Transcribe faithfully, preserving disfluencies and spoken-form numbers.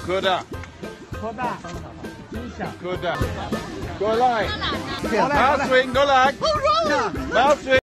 科大， 科大，音响， 科大，过来好嘞，好嘞 ，mouth swing 过来，mouth swing。